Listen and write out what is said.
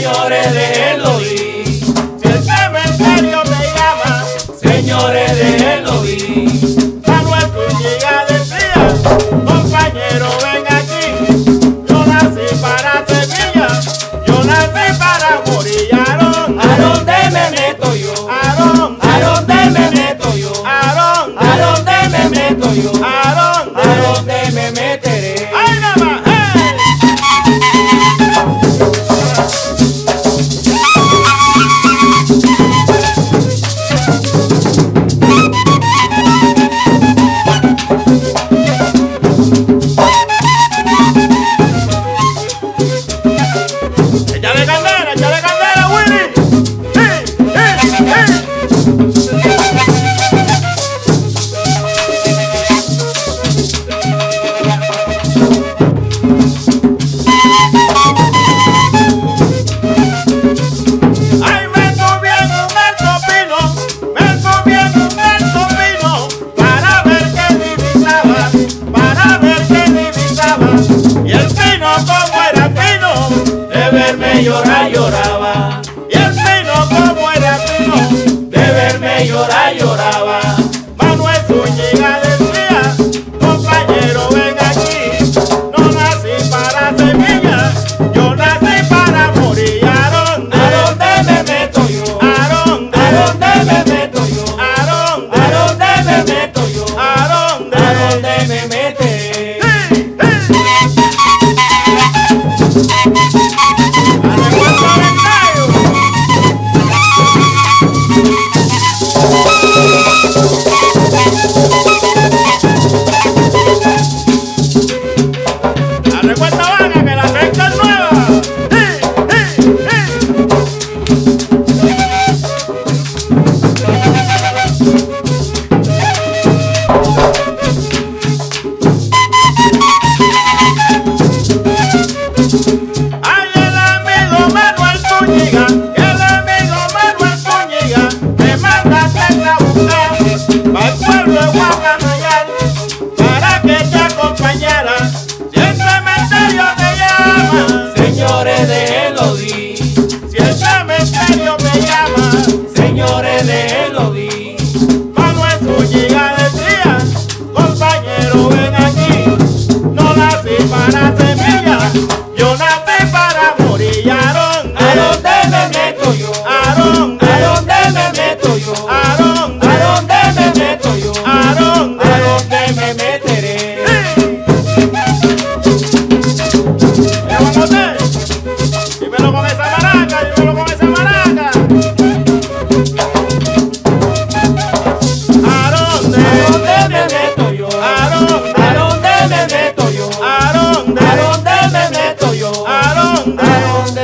señores, déjenlo ir. Si el cementerio me llama, señores, déjenlo ir. Manuel Zúñiga decía, compañero, ven aquí. Yo nací para Sevilla, yo nací para morir. Aarón, ¿a dónde me meto yo? Aarón, ¿a dónde me meto yo? Aarón, ¿a dónde me meto yo? Aarón, ¿a dónde me meteré? ¡Ay, nada más! ¡Échale candela, Willy! ¡Ay, me subí en un alto pino para ver qué divisaba, y el pino como era pino, de verme llorar lloraba, y el pino como era pino, de verme llorar lloraba. Manuel Zúñiga decía, compañero, ven aquí, no nací para Sevilla, yo nací para morir. Aarón, ¿a dónde me meto yo? Aarón, ¿a dónde me meto yo? Aarón, ¿a dónde me meto yo? Aarón, ¿a dónde me meteré? La recuesta vaga, que la recta es nueva. Ay, el amigo Manuel Zúñiga, me manda que la buscar al pueblo de Guacamayal para que te acompañara. Si el cementerio te llama, señores, déjenlo ir. Si el cementerio me llama, señores, déjenlo ir. Manuel Zúñiga decía, compañero, ven aquí, no nací para Sevilla, yo nací para morir. Aarón, ¿a dónde me meto yo? Aarón, ¿a dónde me meto yo? Aarón, ¿a dónde me meto yo? Aarón, ¿a dónde me meteré? Mira, Juan José, dímelo con esa maraca, dímelo con esa maraca. Aarón, ¿a dónde me meto yo? Aarón, ¿a dónde me meto yo? Aarón, ¿a dónde me meto yo? Aarón, ¿a dónde